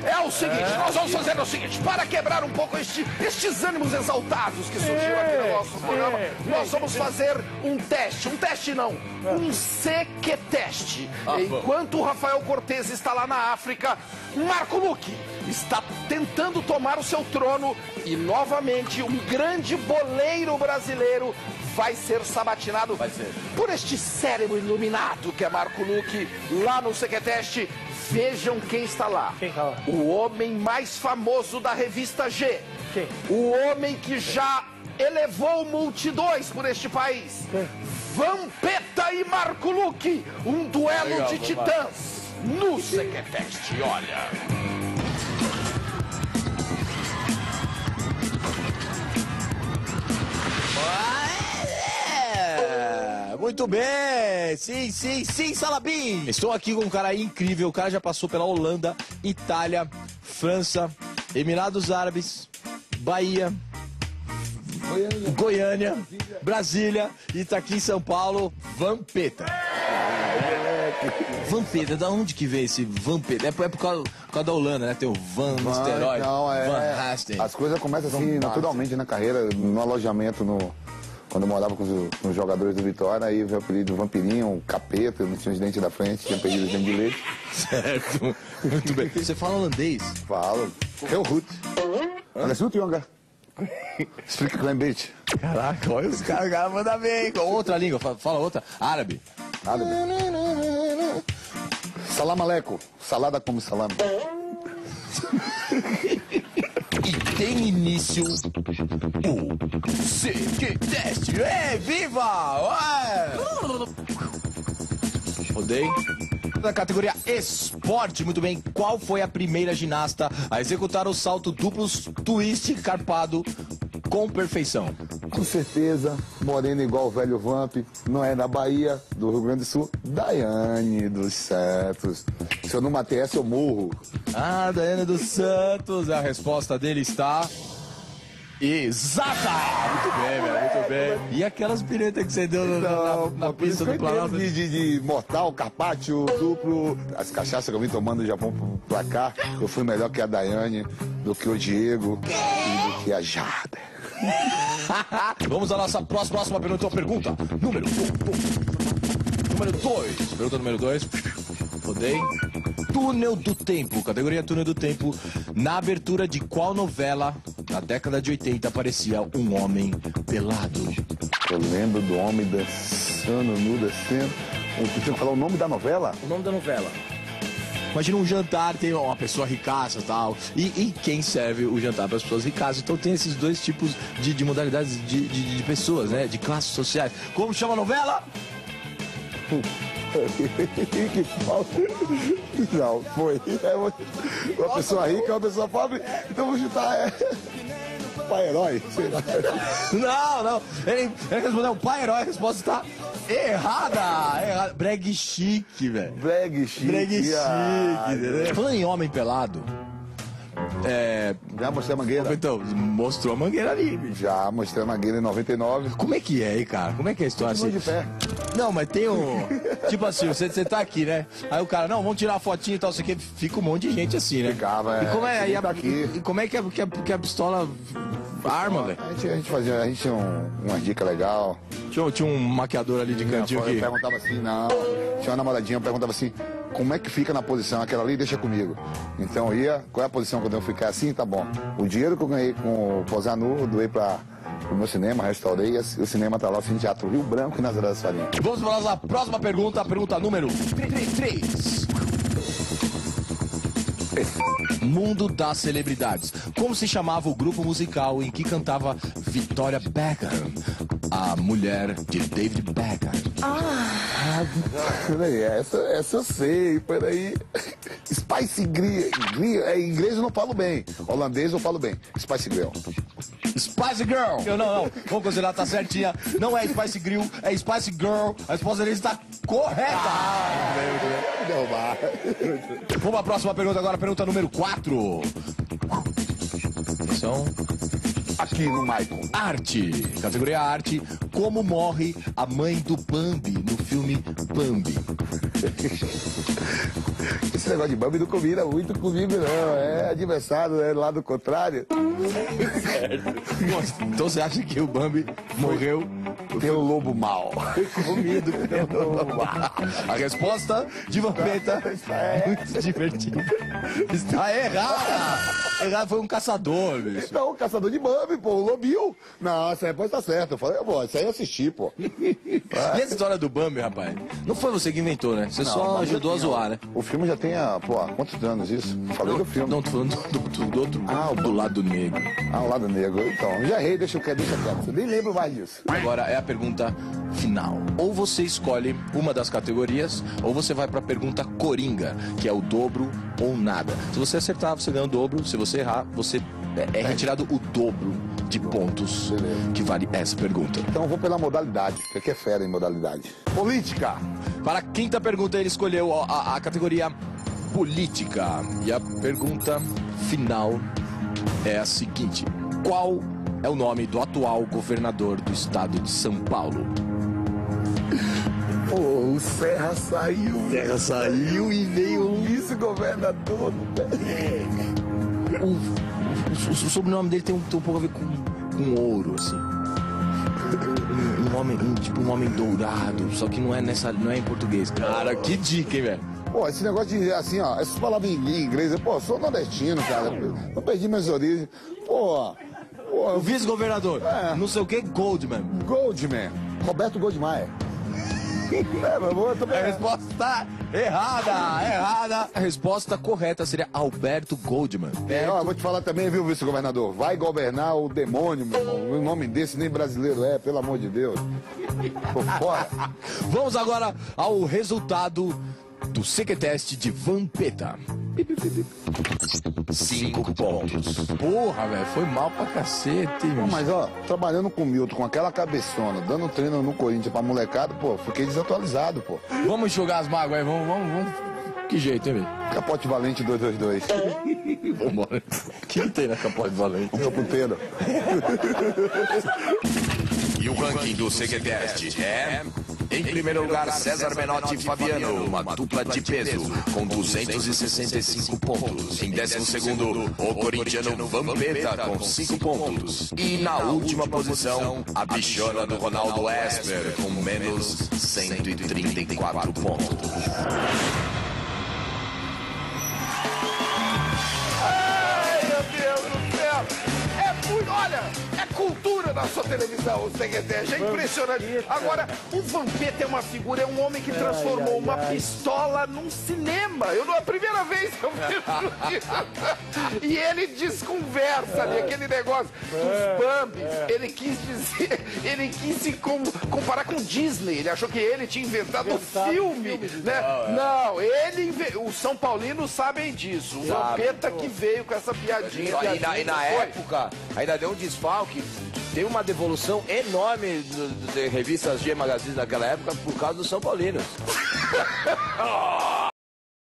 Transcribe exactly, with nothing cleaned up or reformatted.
É o seguinte, nós vamos fazer o seguinte, para quebrar um pouco este, estes ânimos exaltados que surgiram aqui no nosso programa, nós vamos fazer um teste, um teste não, um sequeteste. Enquanto o Rafael Cortez está lá na África, Marco Luque está tentando tomar o seu trono e novamente um grande boleiro brasileiro vai ser sabatinado vai ser. por este cérebro iluminado que é Marco Luque lá no sequeteste. Vejam quem está lá. Quem tá lá? O homem mais famoso da revista G. Quem? O homem que já elevou multidões por este país. Quem? Vampeta e Marco Luque. Um duelo Legal, de titãs no sequeteste. Olha. Muito bem, sim, sim, sim, Salabim. Estou aqui com um cara incrível, o cara já passou pela Holanda, Itália, França, Emirados Árabes, Bahia, Goiânia, Goiânia Brasília e está aqui em São Paulo, Vampeta. Vampeta, da onde que veio esse Vampeta? É por, é por, causa, por causa da Holanda, né? Tem o Van, Van Nistelrooy, não, é, Van Hasten. As coisas começam assim, naturalmente na carreira, no alojamento, no, quando eu morava com os, com os jogadores do Vitória, aí veio o apelido do Vampirinho, Capeta, eu não tinha os dentes da frente, tinha perdido os dentes de leite. Certo, muito bem. Você fala holandês? Falo. Eu Ruth. Olha só, Tionga. Explica Klein Beach. Caraca, olha os caras, o cara manda bem. Outra língua, fala, fala outra. Árabe. Árabe. Salam aleikum. Salada como salame. E tem início o sequeteste. Ei, viva! Ué! Rodei. Na categoria esporte, muito bem. Qual foi a primeira ginasta a executar o salto duplo twist carpado com perfeição? Com certeza, morena igual o velho Vamp, não é da Bahia, do Rio Grande do Sul, Daiane dos Santos. Se eu não matei essa, eu morro. Ah, Daiane dos Santos. A resposta dele está... exata! Muito bem, velho, muito bem. E aquelas piretas que você deu na, na, na pista do Planalto? De, de, de mortal, carpaccio, duplo, as cachaças que eu vim tomando do Japão pra cá, eu fui melhor que a Daiane, do que o Diego e do que a Jada. Vamos à nossa próxima, próxima pergunta. Pergunta número Número dois. Pergunta número dois. Rodei. Túnel do Tempo. Categoria Túnel do Tempo. Na abertura de qual novela, na década de oitenta, aparecia um homem pelado? Eu lembro do homem dançando, nu, descendo. Você tem que falar o nome da novela? O nome da novela. Imagina um jantar, tem uma pessoa ricaça e tal. E quem serve o jantar para as pessoas ricaças? Então tem esses dois tipos de, de modalidades de, de, de pessoas, né? De classes sociais. Como chama a novela? Que falta. Não, foi. É uma, uma pessoa rica, uma pessoa pobre. Então vou chutar. É... Pai Herói, sei lá. Não, não. Ele, ele respondeu o Pai Herói, a resposta está errada. errada. Breg chique, velho. Breg chique. Breg chique, ah, entendeu? Falando em homem pelado. É... Já mostrei a mangueira? Então, mostrou a mangueira ali, bicho. Já mostrei a mangueira em noventa e nove. Como é que é aí, cara? Como é que é a história assim? De pé. Não, mas tem um... Tipo assim, você, você tá aqui, né? Aí o cara, não, vamos tirar a fotinha e tal, isso aqui. Fica um monte de gente assim, né? Ficava, é. E como é, aí a, tá aqui. e como é que a, que a, que a pistola arma, velho? A gente, a gente fazia, a gente tinha um, uma dica legal. Tinha, tinha um maquiador ali de cantinho Eu aqui. perguntava assim, não. Tinha uma namoradinha, eu perguntava assim, como é que fica na posição? Aquela ali, deixa comigo. Então eu ia, qual é a posição quando eu ficar assim? Tá bom. O dinheiro que eu ganhei com o Posar Nu, eu doei para o meu cinema, restaurei, e o cinema tá lá, o Cine Teatro Rio Branco e Nazaré das Farinhas. Vamos para a nossa próxima pergunta, a pergunta número três. Mundo das celebridades. Como se chamava o grupo musical em que cantava Victoria Beckham, a mulher de David Beckham? Ah, peraí, essa, essa eu sei, peraí. Spice Grill, Grill, é, em inglês eu não falo bem, holandês eu falo bem. Spice Grill. Spice Girl. Eu não, não. Vamos considerar, tá certinha. Não é Spice Grill, é Spice Girl. A resposta dele está correta. Ah, meu Deus. Vamos para a próxima pergunta agora, pergunta número quatro. Atenção. Aqui no Michael. Arte. Categoria Arte. Como morre a mãe do Bambi no filme Bambi? Esse negócio de Bambi não combina muito comigo, não. É adversário, é lado contrário. Certo. Então você acha que o Bambi morreu Pelo lobo mau. comido pelo lobo? A resposta de Vampeta é muito divertida. Está errada. Errado, foi um caçador, bicho. Então, o caçador de Bambi, pô, o lobinho. Não, essa resposta tá certa. Eu falei, pô, isso aí eu assisti, pô. E essa história do Bambi, rapaz? Não foi você que inventou, né? Você Não, só mas ajudou a já tinha- zoar, né? O filme já tem, há, pô, há quantos anos isso? Falei do filme. Não, tô falando do, do, do outro, Ah, o do lado negro. Ah, o lado negro. Então, já errei, deixa eu quieto, deixa quieto. Eu nem lembro mais disso. Agora é a pergunta final. Ou você escolhe uma das categorias, ou você vai pra pergunta coringa, que é o dobro ou nada. Se você acertar, você ganha o dobro. Se você errar, você é, é retirado o dobro de pontos Beleza. que vale essa pergunta. Então eu vou pela modalidade, que aqui é fera em modalidade. Política. Para a quinta pergunta, ele escolheu a, a- a categoria política. E a pergunta final é a seguinte: qual é o nome do atual governador do estado de São Paulo? Pô, o Serra saiu. Terra saiu e veio um. Vice-governador. O, o- o sobrenome dele tem um, tem um pouco a ver com, com ouro, assim. Um, um homem, um, tipo um homem dourado, só que não é nessa, não é em português. Cara, que dica, hein, velho? Pô, esse negócio de, assim, ó, essas palavras em inglês, eu, pô, sou nordestino, cara. Não perdi minhas origens. Pô, pô, O vice-governador, É. não sei o que, Goldman. Goldman. Roberto Goldmaier. É, meu amor, eu tô A resposta errada, errada. A resposta correta seria Alberto Goldman. É, ó, vou te falar também, viu, vice-governador? Vai governar o demônio, meu irmão. O nome desse nem brasileiro é, pelo amor de Deus. Tô fora. Vamos agora ao resultado do Sequetest de Vampeta. Cinco pontos. Porra, velho, foi mal pra cacete, Pô, bicho. mas ó, trabalhando com o Milton, com aquela cabeçona, dando treino no Corinthians pra molecada, pô, fiquei desatualizado, pô. Vamos enxugar as mágoas aí, vamos, vamos, vamos. Que jeito, hein, velho? Capote Valente dois dois dois. Vambora. O que tem na Capote Valente? Meu puteiro. E o ranking do Sequetest é... Em primeiro lugar, César Menotti e Fabiano, uma dupla de peso, com duzentos e sessenta e cinco pontos. Em décimo segundo, o corintiano Vampeta, com cinco pontos. E na última posição, a bichona do Ronaldo Esper, com menos cento e trinta e quatro pontos. Ai, meu Deus do céu! É muito. Olha, é cultura na sua televisão, o Sequetest. É impressionante. Agora, o Vampeta é uma figura, é um homem que transformou uma pistola num cinema. Eu não é a primeira vez que eu vejo isso. E ele desconversa ali, aquele negócio dos Bambis. Ele quis dizer, ele quis se com- comparar com Disney. Ele achou que ele tinha inventado o filme, né? Não, ele inve... os São Paulinos sabem disso. O Vampeta que veio com essa piadinha. E na, e na Foi. época, ainda deu um desfalque. Teve uma devolução enorme do- de revistas G Magazine naquela época por causa dos São Paulinos.